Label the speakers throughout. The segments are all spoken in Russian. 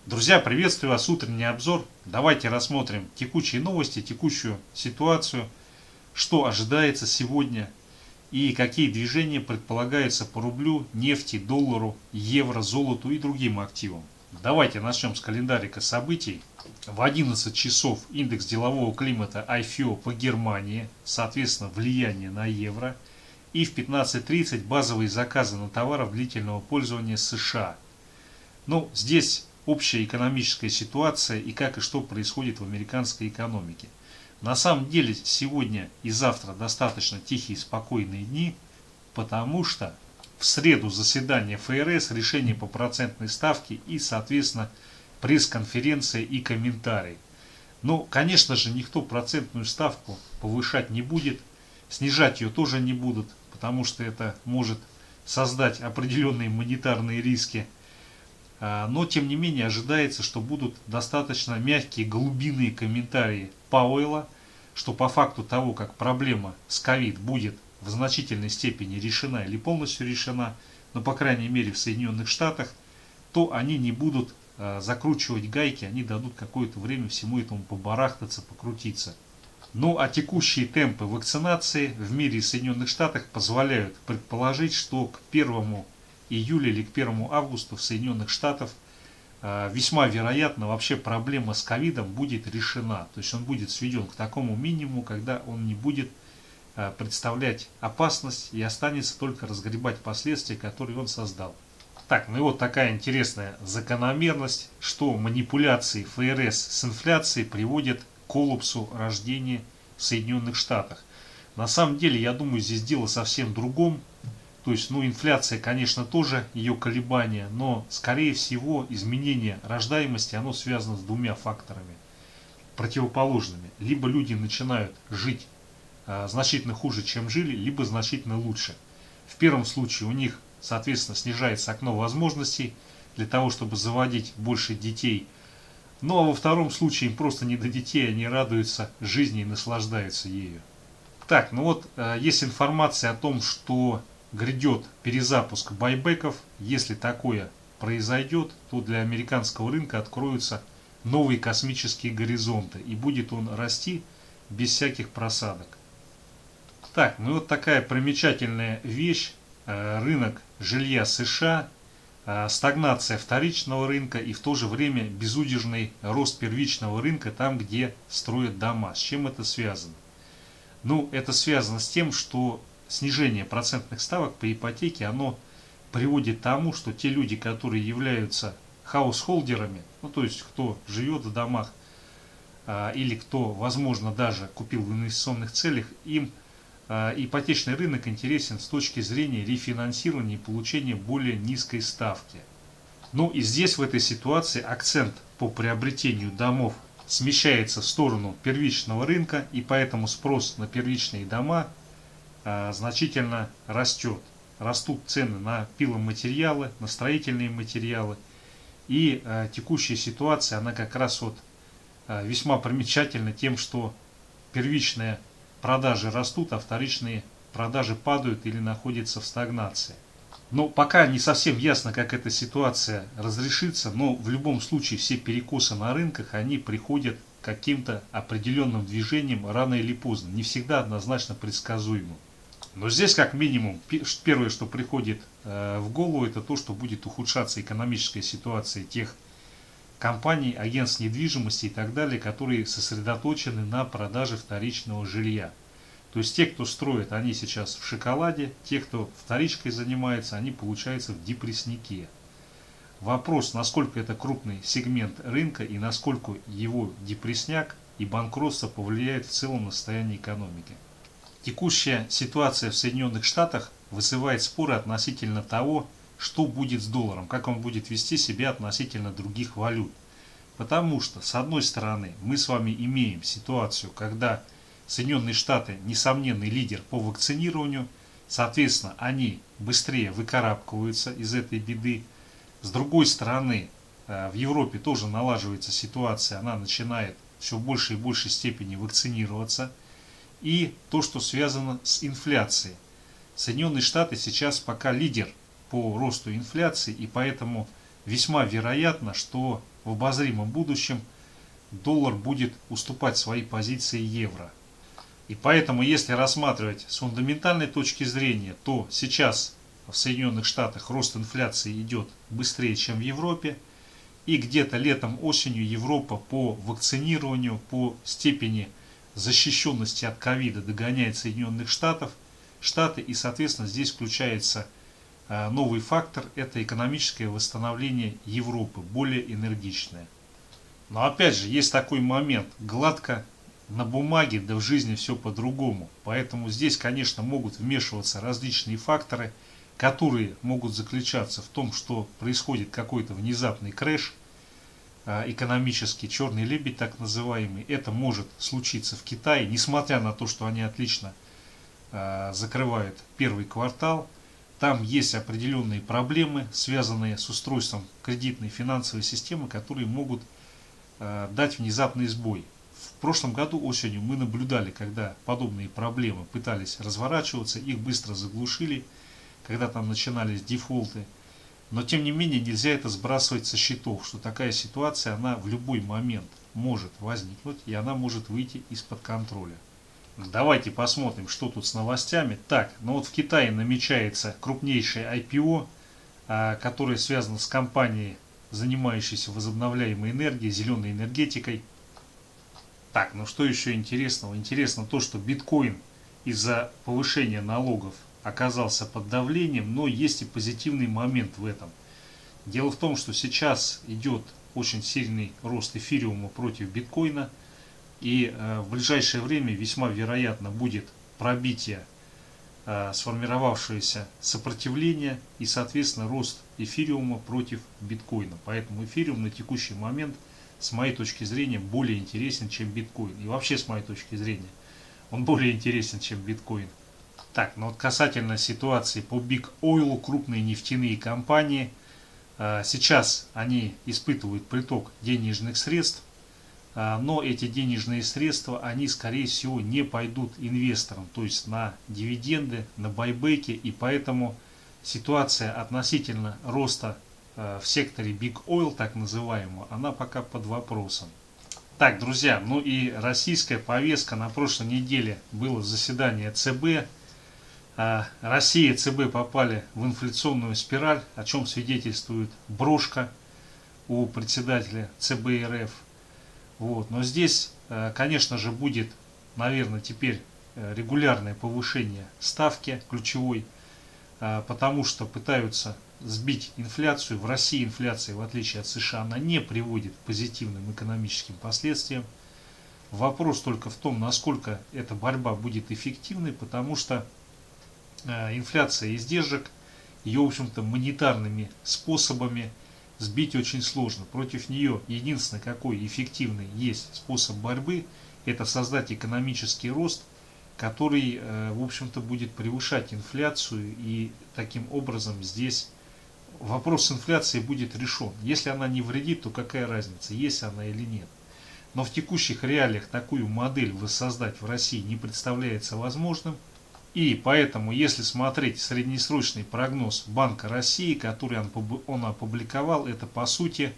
Speaker 1: Друзья, приветствую вас, утренний обзор. Давайте рассмотрим текущие новости, текущую ситуацию, что ожидается сегодня и какие движения предполагаются по рублю, нефти, доллару, евро, золоту и другим активам. Давайте начнем с календарика событий. В 11 часов индекс делового климата IFO по Германии, соответственно, влияние на евро. И в 15:30 базовые заказы на товары длительного пользования США. Ну, здесь общая экономическая ситуация и как и что происходит в американской экономике. На самом деле сегодня и завтра достаточно тихие спокойные дни, потому что в среду заседание ФРС, решение по процентной ставке и, соответственно, пресс-конференция и комментарий. Но, конечно же, никто процентную ставку повышать не будет, снижать ее тоже не будут, потому что это может создать определенные монетарные риски. Но, тем не менее, ожидается, что будут достаточно мягкие глубинные комментарии Пауэлла, что по факту того, как проблема с ковид будет в значительной степени решена или полностью решена, но, по крайней мере, в Соединенных Штатах, то они не будут закручивать гайки, они дадут какое-то время всему этому побарахтаться, покрутиться. Ну а текущие темпы вакцинации в мире и Соединенных Штатах позволяют предположить, что к 1 июля или к 1 августа в Соединенных Штатах весьма вероятно вообще проблема с ковидом будет решена. То есть он будет сведен к такому минимуму, когда он не будет представлять опасность и останется только разгребать последствия, которые он создал. Так, ну и вот такая интересная закономерность, что манипуляции ФРС с инфляцией приводят к коллапсу рождения в Соединенных Штатах. На самом деле, я думаю, здесь дело совсем в другом. То есть, инфляция, конечно, тоже ее колебания, но, скорее всего, изменение рождаемости, оно связано с двумя факторами противоположными. Либо люди начинают жить значительно хуже, чем жили, либо значительно лучше. В первом случае у них, соответственно, снижается окно возможностей для того, чтобы заводить больше детей. Ну, а во втором случае им просто не до детей, они радуются жизни и наслаждаются ею. Так, есть информация о том, что грядет перезапуск байбеков. Если такое произойдет, то для американского рынка откроются новые космические горизонты. И будет он расти без всяких просадок. Так, такая примечательная вещь. Рынок жилья США, стагнация вторичного рынка и в то же время безудержный рост первичного рынка там, где строят дома. С чем это связано? Это связано с тем, что снижение процентных ставок по ипотеке, оно приводит к тому, что те люди, которые являются хаусхолдерами, то есть кто живет в домах или кто, возможно, даже купил в инвестиционных целях, им ипотечный рынок интересен с точки зрения рефинансирования и получения более низкой ставки. И здесь в этой ситуации акцент по приобретению домов смещается в сторону первичного рынка, и поэтому спрос на первичные дома значительно растет. Растут цены на пиломатериалы, на строительные материалы. И текущая ситуация, она как раз весьма примечательна тем, что первичные продажи растут, а вторичные продажи падают или находятся в стагнации. Но пока не совсем ясно, как эта ситуация разрешится, но в любом случае все перекосы на рынках, они приходят к каким-то определенным движениям рано или поздно, не всегда однозначно предсказуемым. Но здесь как минимум первое, что приходит в голову, это то, что будет ухудшаться экономическая ситуация тех компаний, агентств недвижимости и так далее, которые сосредоточены на продаже вторичного жилья. То есть те, кто строит, они сейчас в шоколаде, те, кто вторичкой занимается, они, получается, в депрессняке. Вопрос, насколько это крупный сегмент рынка и насколько его депрессняк и банкротство повлияет в целом на состояние экономики. Текущая ситуация в Соединенных Штатах вызывает споры относительно того, что будет с долларом, как он будет вести себя относительно других валют. Потому что, с одной стороны, мы с вами имеем ситуацию, когда Соединенные Штаты несомненный лидер по вакцинированию, соответственно, они быстрее выкарабкиваются из этой беды. С другой стороны, в Европе тоже налаживается ситуация, она начинает все в большей и большей степени вакцинироваться. И то, что связано с инфляцией. Соединенные Штаты сейчас пока лидер по росту инфляции, и поэтому весьма вероятно, что в обозримом будущем доллар будет уступать свои позиции евро. И поэтому, если рассматривать с фундаментальной точки зрения, то сейчас в Соединенных Штатах рост инфляции идет быстрее, чем в Европе. И где-то летом-осенью Европа по вакцинированию, по степени защищенности от ковида догоняет Соединенных Штаты. И, соответственно, здесь включается новый фактор – это экономическое восстановление Европы, более энергичное. Но опять же, есть такой момент: гладко на бумаге, да в жизни все по-другому. Поэтому здесь, конечно, могут вмешиваться различные факторы, которые могут заключаться в том, что происходит какой-то внезапный крэш, экономический черный лебедь так называемый. Это может случиться в Китае, несмотря на то, что они отлично закрывают первый квартал. Там есть определенные проблемы, связанные с устройством кредитной и финансовой системы, которые могут дать внезапный сбой. В прошлом году осенью мы наблюдали, когда подобные проблемы пытались разворачиваться, их быстро заглушили, когда там начинались дефолты. Но тем не менее нельзя это сбрасывать со счетов, что такая ситуация, она в любой момент может возникнуть, и она может выйти из-под контроля. Давайте посмотрим, что тут с новостями. Так, ну вот в Китае намечается крупнейшее IPO, которое связано с компанией, занимающейся возобновляемой энергией, зеленой энергетикой. Так, ну что еще интересного? Интересно то, что биткоин из-за повышения налогов оказался под давлением, но есть и позитивный момент в этом. Дело в том, что сейчас идет очень сильный рост эфириума против биткоина, и в ближайшее время весьма вероятно будет пробитие сформировавшееся сопротивления и, соответственно, рост эфириума против биткоина. Поэтому эфириум на текущий момент, с моей точки зрения, более интересен, чем биткоин. И вообще, с моей точки зрения, он более интересен, чем биткоин. Так, ну вот касательно ситуации по Big Oil, крупные нефтяные компании, сейчас они испытывают приток денежных средств, но эти денежные средства, они, скорее всего, не пойдут инвесторам, то есть на дивиденды, на байбеки, и поэтому ситуация относительно роста в секторе Big Oil, так называемого, она пока под вопросом. Так, друзья, ну и российская повестка. На прошлой неделе было заседание ЦБ. Россия и ЦБ попали в инфляционную спираль, о чем свидетельствует брошка у председателя ЦБ РФ. Вот. Но здесь, конечно же, будет, наверное, теперь регулярное повышение ставки ключевой, потому что пытаются сбить инфляцию. В России инфляция, в отличие от США, она не приводит к позитивным экономическим последствиям. Вопрос только в том, насколько эта борьба будет эффективной, потому что инфляция издержек, ее, в общем-то, монетарными способами сбить очень сложно. Против нее единственный какой эффективный есть способ борьбы — это создать экономический рост, который, в общем-то, будет превышать инфляцию, и таким образом здесь вопрос с инфляцией будет решен. Если она не вредит, то какая разница, есть она или нет. Но в текущих реалиях такую модель воссоздать в России не представляется возможным. И поэтому, если смотреть среднесрочный прогноз Банка России, который он опубликовал, это по сути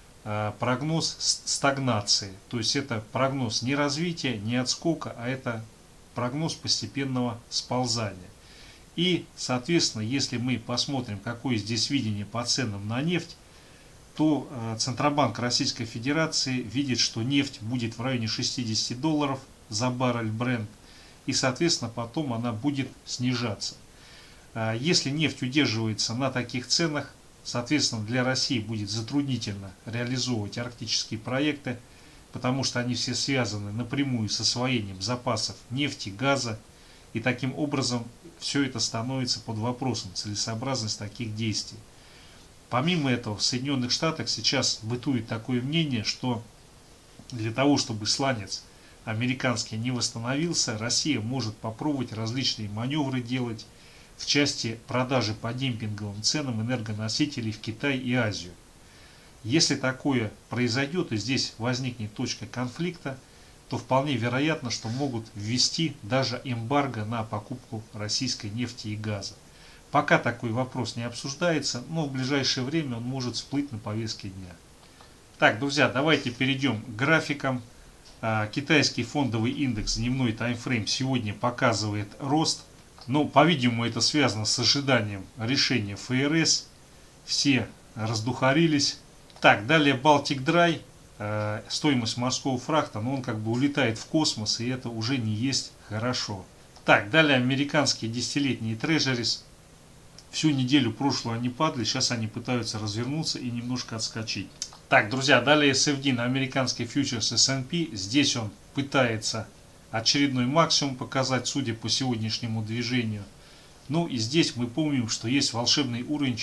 Speaker 1: прогноз стагнации. То есть это прогноз не развития, не отскока, а это прогноз постепенного сползания. И, соответственно, если мы посмотрим, какое здесь видение по ценам на нефть, то Центробанк Российской Федерации видит, что нефть будет в районе $60 за баррель Brent. И, соответственно, потом она будет снижаться. Если нефть удерживается на таких ценах, соответственно, для России будет затруднительно реализовывать арктические проекты, потому что они все связаны напрямую с освоением запасов нефти, газа, и таким образом все это становится под вопросом целесообразность таких действий. Помимо этого, в Соединенных Штатах сейчас бытует такое мнение, что для того, чтобы сланец американский не восстановился, Россия может попробовать различные маневры делать в части продажи по демпинговым ценам энергоносителей в Китай и Азию. Если такое произойдет и здесь возникнет точка конфликта, то вполне вероятно, что могут ввести даже эмбарго на покупку российской нефти и газа. Пока такой вопрос не обсуждается, но в ближайшее время он может всплыть на повестке дня. Так, друзья, давайте перейдем к графикам. Китайский фондовый индекс, дневной таймфрейм, сегодня показывает рост. Но, по-видимому, это связано с ожиданием решения ФРС. Все раздухарились. Так, далее Baltic Dry. Стоимость морского фрахта, но он как бы улетает в космос, и это уже не есть хорошо. Так, далее американские десятилетние трежерис. Всю неделю прошлую они падали, сейчас они пытаются развернуться и немножко отскочить. Так, друзья, далее SFD на американский фьючерс S&P. Здесь он пытается очередной максимум показать, судя по сегодняшнему движению. Ну и здесь мы помним, что есть волшебный уровень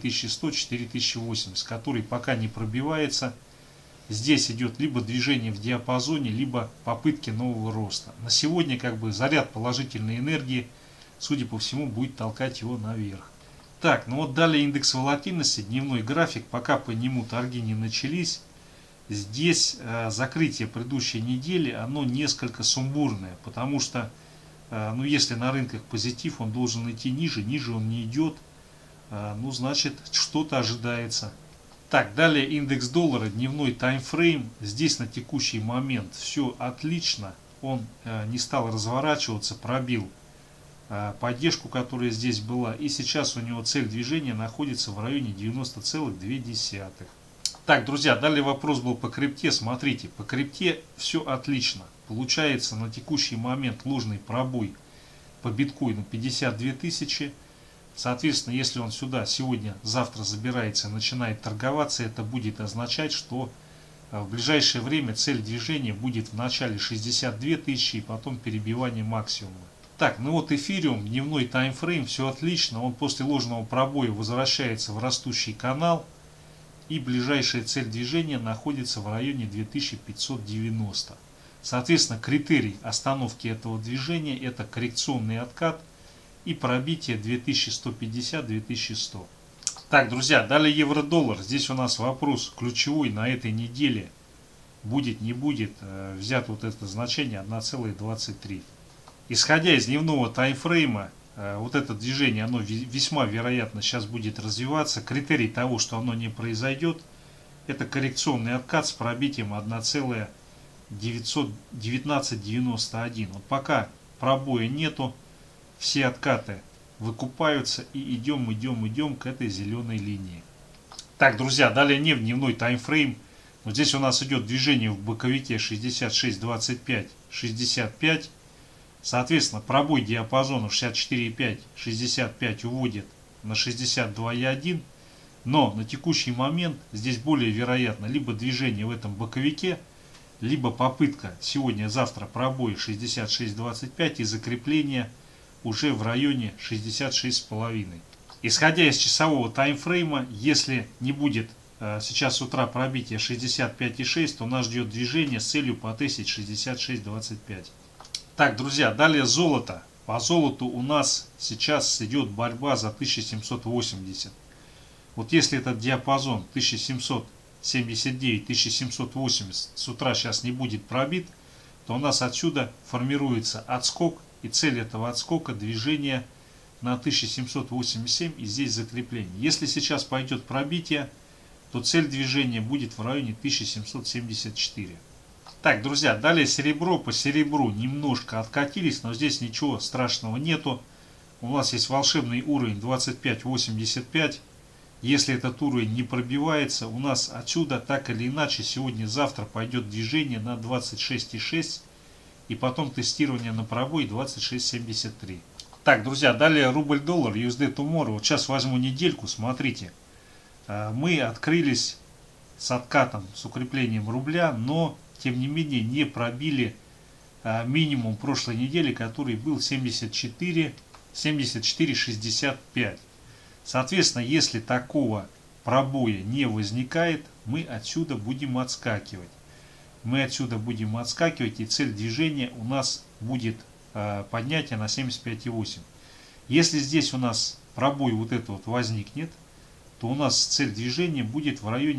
Speaker 1: 4100-4080, который пока не пробивается. Здесь идет либо движение в диапазоне, либо попытки нового роста. На сегодня как бы заряд положительной энергии, судя по всему, будет толкать его наверх. Так, ну вот далее индекс волатильности, дневной график, пока по нему торги не начались. Здесь закрытие предыдущей недели, оно несколько сумбурное, потому что, ну если на рынках позитив, он должен идти ниже, ниже он не идет, ну значит что-то ожидается. Так, далее индекс доллара, дневной таймфрейм. Здесь на текущий момент все отлично. Он не стал разворачиваться, пробил поддержку, которая здесь была. И сейчас у него цель движения находится в районе 90,2. Так, друзья, далее вопрос был по крипте. Смотрите, по крипте все отлично. Получается на текущий момент ложный пробой по биткоину 52 тысячи. Соответственно, если он сюда сегодня-завтра забирается и начинает торговаться, это будет означать, что в ближайшее время цель движения будет в начале 62 тысячи и потом перебивание максимума. Так, ну вот эфириум, дневной таймфрейм, все отлично. Он после ложного пробоя возвращается в растущий канал. И ближайшая цель движения находится в районе 2590. Соответственно, критерий остановки этого движения — это коррекционный откат и пробитие 2150-2100. Так, друзья, далее евро-доллар. Здесь у нас вопрос ключевой на этой неделе. Будет, не будет. Взято вот это значение 1,23. Исходя из дневного таймфрейма, вот это движение, оно весьма вероятно сейчас будет развиваться. Критерий того, что оно не произойдет, это коррекционный откат с пробитием 1,1991. Вот пока пробоя нету, все откаты выкупаются и идем к этой зеленой линии. Так, друзья, далее нефть, дневной таймфрейм. Вот здесь у нас идет движение в боковике 66.25-65. Соответственно, пробой диапазона 64.5-65 уводит на 62.1. Но на текущий момент здесь более вероятно либо движение в этом боковике, либо попытка сегодня-завтра пробоя 66.25 и закрепление уже в районе 66,5. Исходя из часового таймфрейма, если не будет сейчас с утра пробития 65,6, то нас ждет движение с целью потестить 66,25. Так, друзья, далее золото. По золоту у нас сейчас идет борьба за 1780. Вот если этот диапазон 1779-1780 с утра сейчас не будет пробит, то у нас отсюда формируется отскок. И цель этого отскока — движение на 1787 и здесь закрепление. Если сейчас пойдет пробитие, то цель движения будет в районе 1774. Так, друзья, далее серебро. По серебру немножко откатились, но здесь ничего страшного нету. У нас есть волшебный уровень 25.85. Если этот уровень не пробивается, у нас отсюда так или иначе сегодня-завтра пойдет движение на 26,6 и потом тестирование на пробой 26.73. Так, друзья, далее рубль-доллар, USD Tomorrow. Вот сейчас возьму недельку, смотрите. Мы открылись с откатом, с укреплением рубля, но тем не менее не пробили минимум прошлой недели, который был 74,65. Соответственно, если такого пробоя не возникает, мы отсюда будем отскакивать. И цель движения у нас будет поднятие на 75,8. Если здесь у нас пробой вот это вот возникнет, то у нас цель движения будет в районе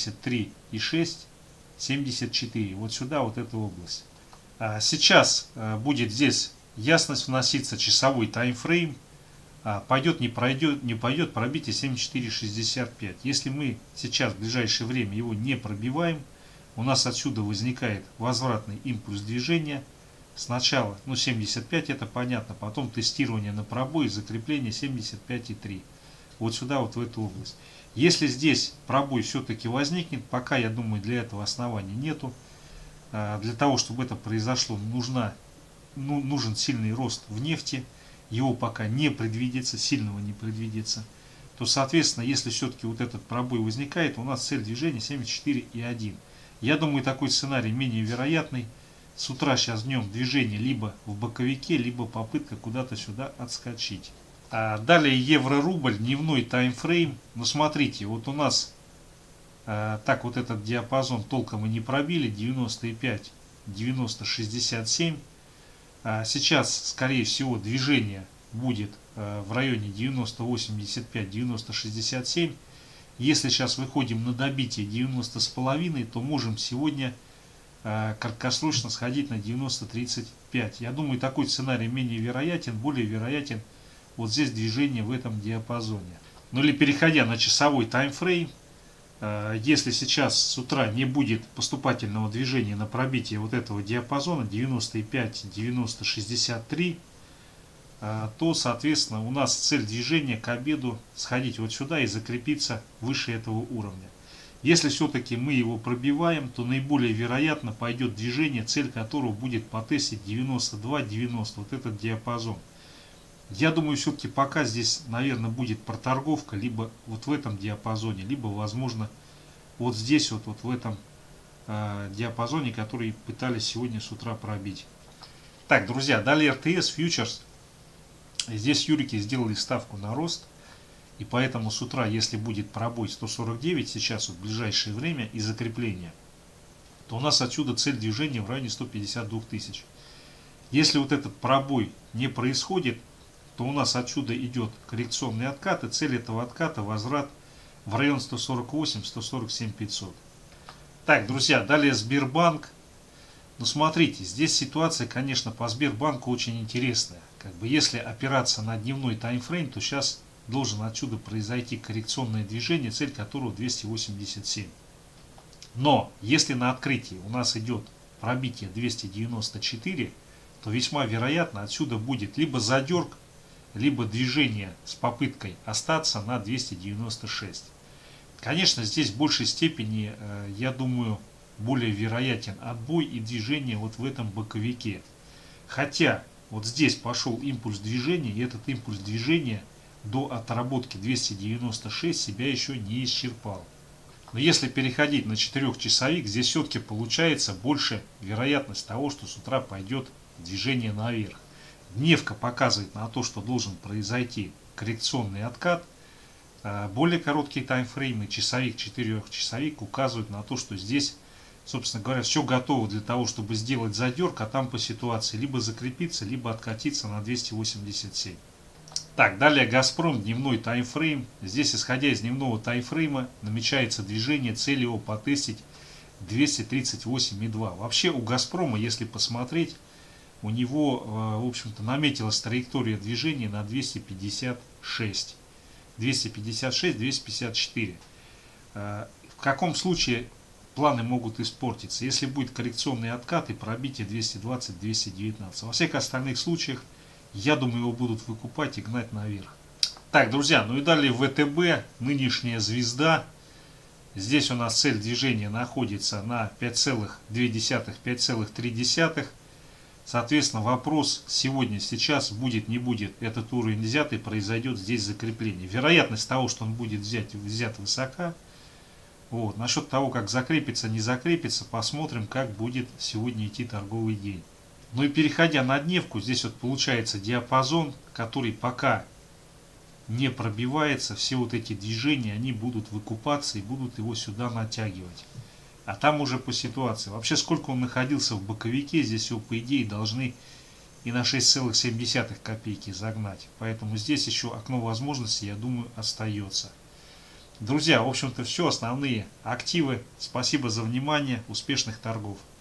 Speaker 1: 73,6-74. Вот сюда, вот эта область. Сейчас будет здесь ясность вноситься, часовой таймфрейм. пойдет, не пройдет, не пойдет пробитие 74,65. Если мы сейчас в ближайшее время его не пробиваем, у нас отсюда возникает возвратный импульс движения. Сначала, 75 это понятно, потом тестирование на пробой и закрепление 75,3. Вот сюда, вот в эту область. Если здесь пробой все-таки возникнет, пока, я думаю, для этого оснований нету. Для того, чтобы это произошло, нужен сильный рост в нефти. Его пока не предвидится, сильного не предвидится. То, соответственно, если все-таки вот этот пробой возникает, у нас цель движения 74,1. Я думаю, такой сценарий менее вероятный. С утра сейчас днем движение либо в боковике, либо попытка куда-то сюда отскочить. Далее евро-рубль, дневной таймфрейм. Смотрите, вот у нас так вот этот диапазон толком и не пробили. 95, 90, 67. Сейчас, скорее всего, движение будет в районе 90, 85, 90, 67. Если сейчас выходим на добитие 90,5, то можем сегодня краткосрочно сходить на 90-35. Я думаю, такой сценарий менее вероятен, более вероятен вот здесь движение в этом диапазоне. Ну или переходя на часовой таймфрейм, если сейчас с утра не будет поступательного движения на пробитие вот этого диапазона 95, 90, 63, то, соответственно, у нас цель движения к обеду сходить вот сюда и закрепиться выше этого уровня. Если все-таки мы его пробиваем, то наиболее вероятно пойдет движение, цель которого будет потестить 92-90, вот этот диапазон. Я думаю, все-таки пока здесь, наверное, будет проторговка либо вот в этом диапазоне, либо, возможно, вот здесь, вот в этом диапазоне, который пытались сегодня с утра пробить. Так, друзья, далее РТС, фьючерс. Здесь юрики сделали ставку на рост. И поэтому с утра, если будет пробой 149 сейчас, вот в ближайшее время, и закрепление, то у нас отсюда цель движения в районе 152 тысяч. Если вот этот пробой не происходит, то у нас отсюда идет коррекционный откат, и цель этого отката возврат в район 148-147 500. Так, друзья, далее Сбербанк. Смотрите, здесь ситуация, конечно, по Сбербанку очень интересная. Если опираться на дневной таймфрейм, то сейчас должен отсюда произойти коррекционное движение, цель которого 287. Но если на открытии у нас идет пробитие 294, то весьма вероятно отсюда будет либо задерг, либо движение с попыткой остаться на 296. Конечно, здесь в большей степени, я думаю, более вероятен отбой и движение вот в этом боковике. Хотя вот здесь пошел импульс движения, и этот импульс движения до отработки 296 себя еще не исчерпал. Но если переходить на 4-часовик, здесь все-таки получается больше вероятность того, что с утра пойдет движение наверх. Дневка показывает на то, что должен произойти коррекционный откат. Более короткие таймфреймы, часовик, 4-часовик указывают на то, что здесь, собственно говоря, все готово для того, чтобы сделать задерг, а там по ситуации либо закрепиться, либо откатиться на 287. Так, далее Газпром, дневной таймфрейм. Здесь, исходя из дневного таймфрейма, намечается движение, цель его потестить 238,2. Вообще у Газпрома, если посмотреть, у него, в общем-то, наметилась траектория движения на 256. 256-254. В каком случае планы могут испортиться? Если будет коррекционный откат и пробитие 220-219. Во всех остальных случаях, я думаю, его будут выкупать и гнать наверх. Так, друзья, ну и далее ВТБ, нынешняя звезда. Здесь у нас цель движения находится на 5,2-5,3. Соответственно, вопрос сегодня, сейчас будет, не будет этот уровень взят и произойдет здесь закрепление. Вероятность того, что он будет взят высока. Вот. Насчет того, как закрепится, не закрепится, посмотрим, как будет сегодня идти торговый день. Ну и переходя на дневку, здесь вот получается диапазон, который пока не пробивается. Все вот эти движения, они будут выкупаться и будут его сюда натягивать. А там уже по ситуации. Вообще, сколько он находился в боковике, здесь его, по идее, должны и на 6,7 копейки загнать. Поэтому здесь еще окно возможностей, я думаю, остается. Друзья, в общем-то, все, основные активы. Спасибо за внимание. Успешных торгов.